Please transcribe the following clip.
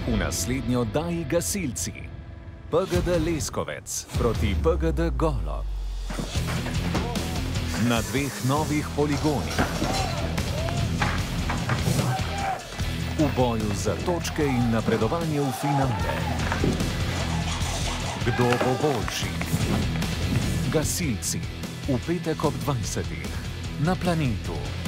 V naslednji oddaji Gasilci. PGD Leskovec proti PGD Golo. Na dveh novih poligonih. V boju za točke in napredovanje v finale. Kdo bo boljši? Gasilci. V petek ob 20. na Planetu.